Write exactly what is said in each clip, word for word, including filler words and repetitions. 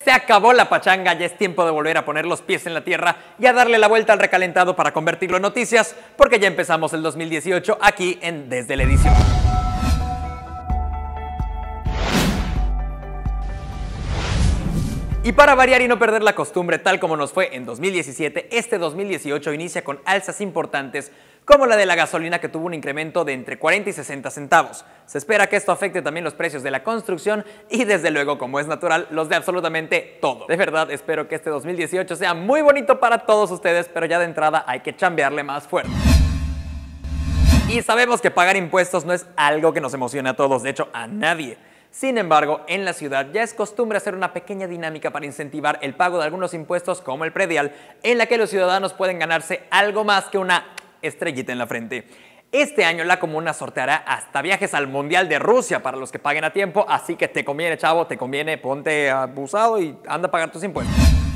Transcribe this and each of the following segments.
Se acabó la pachanga, ya es tiempo de volver a poner los pies en la tierra y a darle la vuelta al recalentado para convertirlo en noticias, porque ya empezamos el dos mil dieciocho aquí en Desde la Edición. Y para variar y no perder la costumbre tal como nos fue en dos mil diecisiete, este dos mil dieciocho inicia con alzas importantes como la de la gasolina, que tuvo un incremento de entre cuarenta y sesenta centavos. Se espera que esto afecte también los precios de la construcción y desde luego, como es natural, los de absolutamente todo. De verdad espero que este dos mil dieciocho sea muy bonito para todos ustedes, pero ya de entrada hay que chambearle más fuerte. Y sabemos que pagar impuestos no es algo que nos emocione a todos, de hecho a nadie. Sin embargo, en la ciudad ya es costumbre hacer una pequeña dinámica para incentivar el pago de algunos impuestos como el predial, en la que los ciudadanos pueden ganarse algo más que una estrellita en la frente. Este año la comuna sorteará hasta viajes al Mundial de Rusia para los que paguen a tiempo, así que te conviene, chavo, te conviene, ponte abusado y anda a pagar tus impuestos.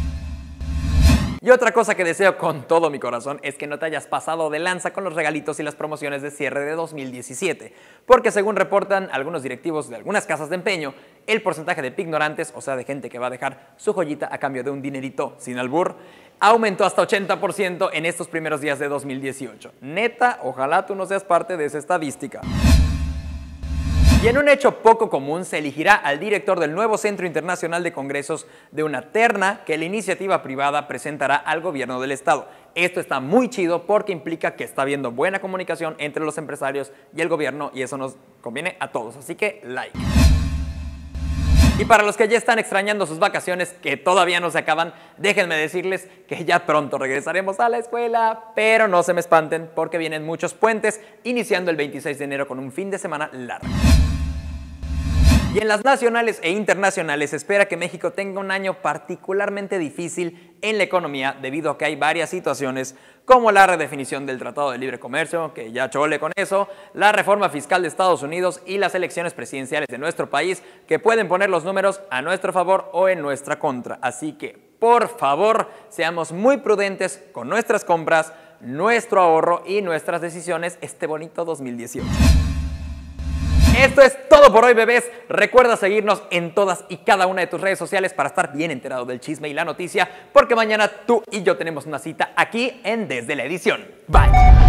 Y otra cosa que deseo con todo mi corazón es que no te hayas pasado de lanza con los regalitos y las promociones de cierre de dos mil diecisiete, porque según reportan algunos directivos de algunas casas de empeño, el porcentaje de pignorantes, o sea de gente que va a dejar su joyita a cambio de un dinerito sin albur, aumentó hasta ochenta por ciento en estos primeros días de dos mil dieciocho. Neta, ojalá tú no seas parte de esa estadística. Y en un hecho poco común, se elegirá al director del nuevo Centro Internacional de Congresos de una terna que la iniciativa privada presentará al gobierno del estado. Esto está muy chido porque implica que está habiendo buena comunicación entre los empresarios y el gobierno y eso nos conviene a todos, así que like. Y para los que ya están extrañando sus vacaciones, que todavía no se acaban, déjenme decirles que ya pronto regresaremos a la escuela, pero no se me espanten porque vienen muchos puentes, iniciando el veintiséis de enero con un fin de semana largo. Y en las nacionales e internacionales se espera que México tenga un año particularmente difícil en la economía debido a que hay varias situaciones como la redefinición del Tratado de Libre Comercio, que ya chole con eso, la reforma fiscal de Estados Unidos y las elecciones presidenciales de nuestro país que pueden poner los números a nuestro favor o en nuestra contra. Así que, por favor, seamos muy prudentes con nuestras compras, nuestro ahorro y nuestras decisiones este bonito dos mil dieciocho. Esto es todo por hoy, bebés. Recuerda seguirnos en todas y cada una de tus redes sociales para estar bien enterado del chisme y la noticia, porque mañana tú y yo tenemos una cita aquí en Desde la Edición. Bye.